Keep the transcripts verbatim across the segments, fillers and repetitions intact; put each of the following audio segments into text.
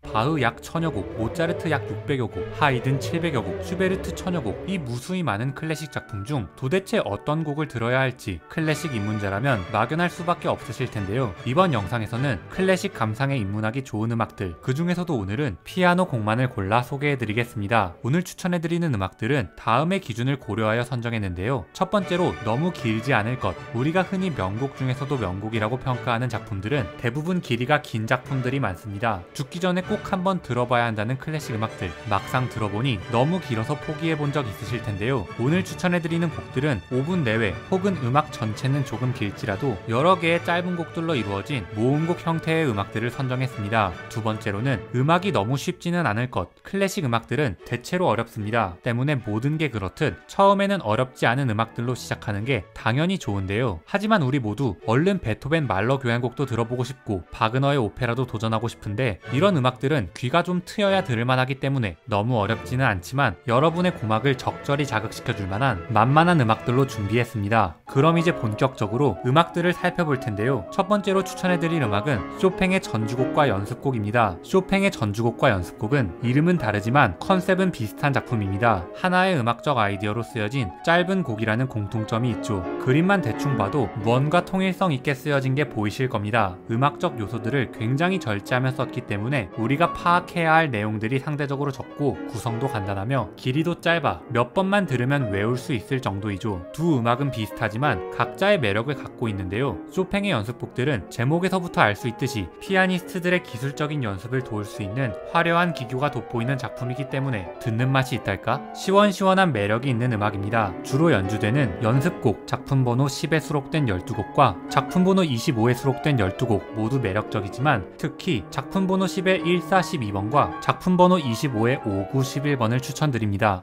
바흐 약 천여 곡, 모차르트 약 육백여 곡, 하이든 칠백여 곡, 슈베르트 천여 곡, 이 무수히 많은 클래식 작품 중 도대체 어떤 곡을 들어야 할지 클래식 입문자라면 막연할 수밖에 없으실 텐데요. 이번 영상에서는 클래식 감상에 입문하기 좋은 음악들, 그 중에서도 오늘은 피아노 곡만을 골라 소개해드리겠습니다. 오늘 추천해드리는 음악들은 다음의 기준을 고려하여 선정했는데요. 첫 번째로 너무 길지 않을 것. 우리가 흔히 명곡 중에서도 명곡이라고 평가하는 작품들은 대부분 길이가 긴 작품들이 많습니다. 죽기 전에 꼭 한번 들어봐야 한다는 클래식 음악들, 막상 들어보니 너무 길어서 포기해본 적 있으실 텐데요. 오늘 추천해드리는 곡들은 오 분 내외 혹은 음악 전체는 조금 길지라도 여러 개의 짧은 곡들로 이루어진 모음곡 형태의 음악들을 선정했습니다. 두 번째로는 음악이 너무 쉽지는 않을 것. 클래식 음악들은 대체로 어렵습니다. 때문에 모든 게 그렇듯 처음에는 어렵지 않은 음악들로 시작하는 게 당연히 좋은데요. 하지만 우리 모두 얼른 베토벤 말러 교향곡도 들어보고 싶고 바그너의 오페라도 도전하고 싶은데 이런 음악들은 귀가 좀 트여야 들을만하기 때문에 너무 어렵지는 않지만 여러분의 고막을 적절히 자극시켜줄 만한 만만한 음악들로 준비했습니다. 그럼 이제 본격적으로 음악들을 살펴볼 텐데요. 첫 번째로 추천해드릴 음악은 쇼팽의 전주곡과 연습곡입니다. 쇼팽의 전주곡과 연습곡은 이름은 다르지만 컨셉은 비슷한 작품입니다. 하나의 음악적 아이디어로 쓰여진 짧은 곡이라는 공통점이 있죠. 그림만 대충 봐도 뭔가 통일성 있게 쓰여진 게 보이실 겁니다. 음악적 요소들을 굉장히 절제하며 썼기 때문에 우리가 파악해야 할 내용들이 상대적으로 적고 구성도 간단하며 길이도 짧아 몇 번만 들으면 외울 수 있을 정도이죠. 두 음악은 비슷하지만 각자의 매력을 갖고 있는데요. 쇼팽의 연습곡들은 제목에서부터 알 수 있듯이 피아니스트들의 기술적인 연습을 도울 수 있는 화려한 기교가 돋보이는 작품이기 때문에 듣는 맛이 있달까? 시원시원한 매력이 있는 음악입니다. 주로 연주되는 연습곡, 작품 번호 십에 수록된 열두 곡과 작품 번호 이십오에 수록된 열두 곡 모두 매력적이지만 특히 작품 번호 십의 일, 사, 십이 번과 작품 번호 이십오의 오, 구, 십일 번을 추천드립니다.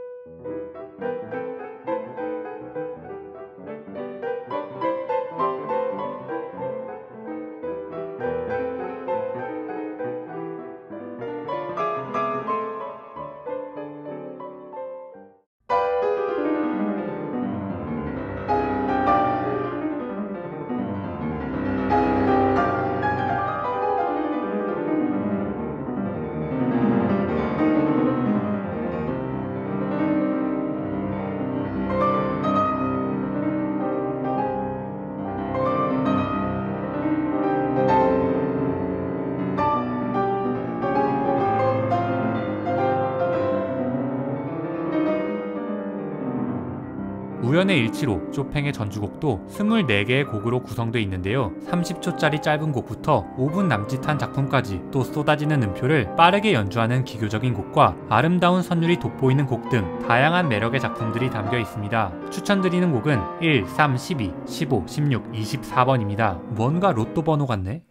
우연의 일치로 쇼팽의 전주곡도 이십사 개의 곡으로 구성되어 있는데요. 삼십 초짜리 짧은 곡부터 오 분 남짓한 작품까지 또 쏟아지는 음표를 빠르게 연주하는 기교적인 곡과 아름다운 선율이 돋보이는 곡 등 다양한 매력의 작품들이 담겨 있습니다. 추천드리는 곡은 일, 삼, 십이, 십오, 십육, 이십사 번입니다. 뭔가 로또 번호 같네?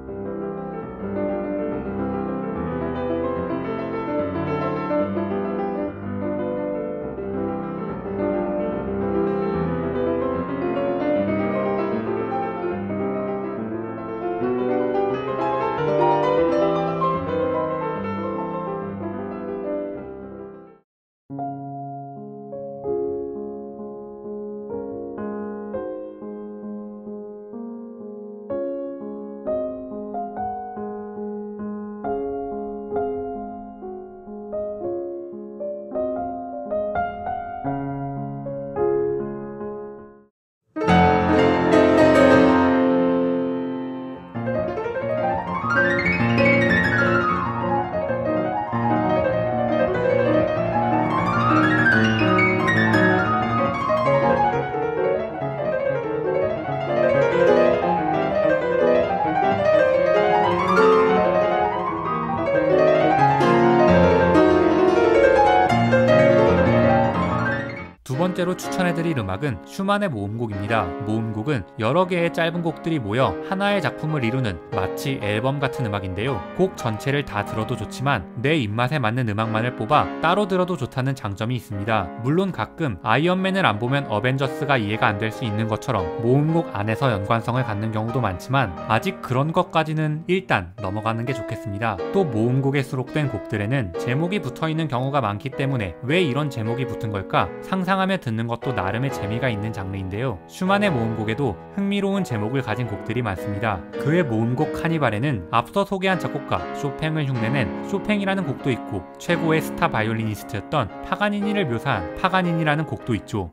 두 번째로 추천해드릴 음악은 슈만의 모음곡입니다. 모음곡은 여러 개의 짧은 곡들이 모여 하나의 작품을 이루는 마치 앨범 같은 음악인데요. 곡 전체를 다 들어도 좋지만 내 입맛에 맞는 음악만을 뽑아 따로 들어도 좋다는 장점이 있습니다. 물론 가끔 아이언맨을 안 보면 어벤져스가 이해가 안 될 수 있는 것처럼 모음곡 안에서 연관성을 갖는 경우도 많지만 아직 그런 것까지는 일단 넘어가는 게 좋겠습니다. 또 모음곡에 수록된 곡들에는 제목이 붙어있는 경우가 많기 때문에 왜 이런 제목이 붙은 걸까 상상하면 하며 듣는 것도 나름의 재미가 있는 장르인데요. 슈만의 모음곡에도 흥미로운 제목을 가진 곡들이 많습니다. 그의 모음곡 카니발에는 앞서 소개한 작곡가 쇼팽을 흉내낸 쇼팽이라는 곡도 있고, 최고의 스타 바이올리니스트였던 파가니니를 묘사한 파가니니라는 곡도 있죠.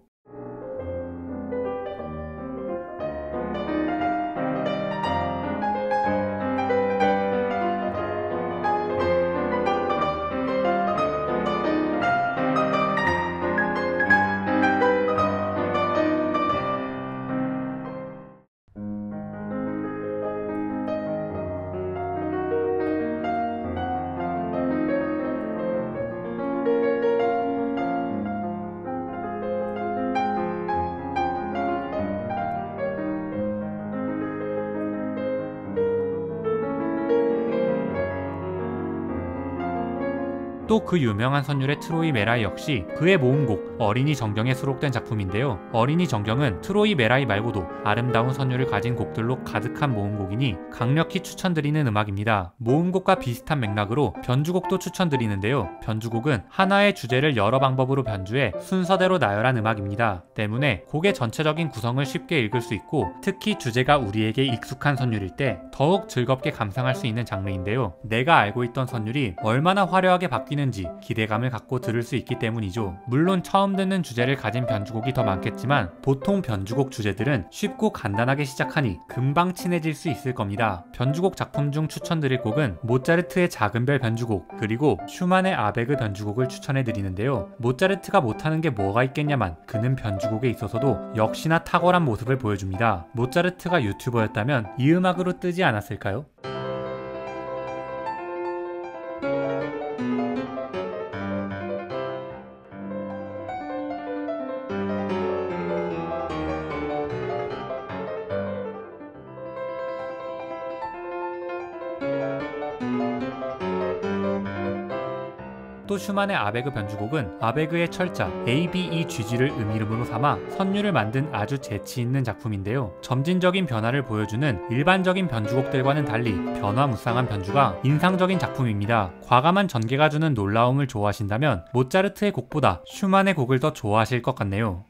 또 그 유명한 선율의 트로이 메라이 역시 그의 모음곡 어린이 정경에 수록된 작품인데요. 어린이 정경은 트로이 메라이 말고도 아름다운 선율을 가진 곡들로 가득한 모음곡이니 강력히 추천드리는 음악입니다. 모음곡과 비슷한 맥락으로 변주곡도 추천드리는데요. 변주곡은 하나의 주제를 여러 방법으로 변주해 순서대로 나열한 음악입니다. 때문에 곡의 전체적인 구성을 쉽게 읽을 수 있고, 특히 주제가 우리에게 익숙한 선율일 때 더욱 즐겁게 감상할 수 있는 장르인데요. 내가 알고 있던 선율이 얼마나 화려하게 바뀌는 지 기대감을 갖고 들을 수 있기 때문이죠. 물론 처음 듣는 주제를 가진 변주곡이 더 많겠지만 보통 변주곡 주제들은 쉽고 간단하게 시작하니 금방 친해질 수 있을 겁니다. 변주곡 작품 중 추천드릴 곡은 모차르트의 작은 별 변주곡, 그리고 슈만의 아베그 변주곡을 추천해 드리는데요. 모차르트가 못하는 게 뭐가 있겠냐만 그는 변주곡에 있어서도 역시나 탁월한 모습을 보여줍니다. 모차르트가 유튜버였다면 이 음악으로 뜨지 않았을까요? 또 슈만의 아베그 변주곡은 아베그의 철자 A, B, E, G, G를 음이름으로 삼아 선율을 만든 아주 재치있는 작품인데요. 점진적인 변화를 보여주는 일반적인 변주곡들과는 달리 변화무쌍한 변주가 인상적인 작품입니다. 과감한 전개가 주는 놀라움을 좋아하신다면 모차르트의 곡보다 슈만의 곡을 더 좋아하실 것 같네요.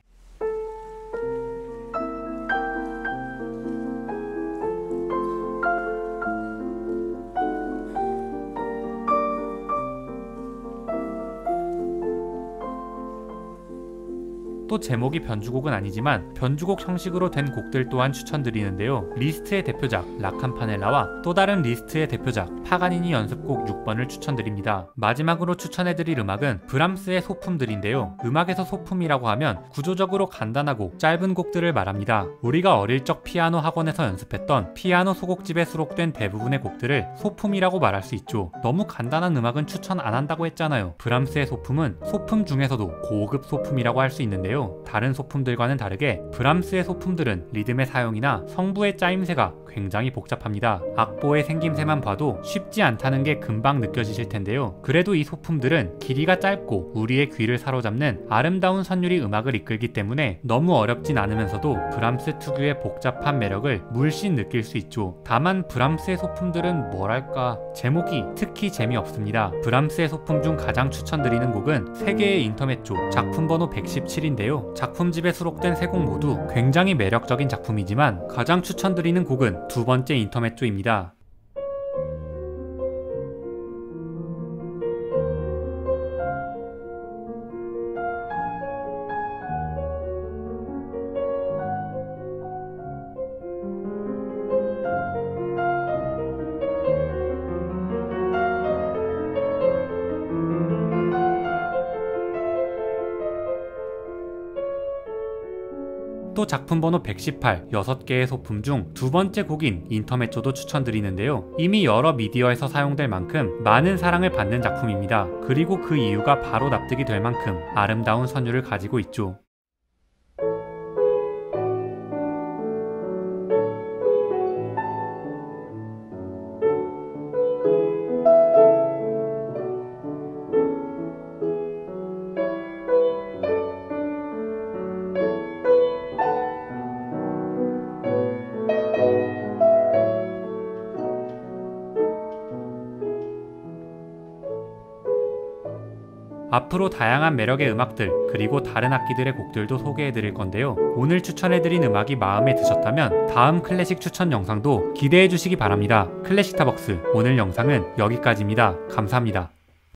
또 제목이 변주곡은 아니지만 변주곡 형식으로 된 곡들 또한 추천드리는데요. 리스트의 대표작 라캄파넬라와 또 다른 리스트의 대표작 파가니니 연습곡 육 번을 추천드립니다. 마지막으로 추천해드릴 음악은 브람스의 소품들인데요. 음악에서 소품이라고 하면 구조적으로 간단하고 짧은 곡들을 말합니다. 우리가 어릴 적 피아노 학원에서 연습했던 피아노 소곡집에 수록된 대부분의 곡들을 소품이라고 말할 수 있죠. 너무 간단한 음악은 추천 안 한다고 했잖아요. 브람스의 소품은 소품 중에서도 고급 소품이라고 할 수 있는데요. 다른 소품들과는 다르게 브람스의 소품들은 리듬의 사용이나 성부의 짜임새가 굉장히 복잡합니다. 악보의 생김새만 봐도 쉽지 않다는 게 금방 느껴지실 텐데요. 그래도 이 소품들은 길이가 짧고 우리의 귀를 사로잡는 아름다운 선율이 음악을 이끌기 때문에 너무 어렵진 않으면서도 브람스 특유의 복잡한 매력을 물씬 느낄 수 있죠. 다만 브람스의 소품들은 뭐랄까 제목이 특히 재미없습니다. 브람스의 소품 중 가장 추천드리는 곡은 세계의 인터메조 작품 번호 백십칠인데요. 작품집에 수록된 세 곡 모두 굉장히 매력적인 작품이지만 가장 추천드리는 곡은 두 번째 인터메조입니다. 또 작품 번호 백십팔, 여섯 개의 소품 중 두 번째 곡인 인터메조도 추천드리는데요. 이미 여러 미디어에서 사용될 만큼 많은 사랑을 받는 작품입니다. 그리고 그 이유가 바로 납득이 될 만큼 아름다운 선율을 가지고 있죠. 앞으로 다양한 매력의 음악들 그리고 다른 악기들의 곡들도 소개해드릴 건데요. 오늘 추천해드린 음악이 마음에 드셨다면 다음 클래식 추천 영상도 기대해주시기 바랍니다. 클래식타벅스 오늘 영상은 여기까지입니다. 감사합니다.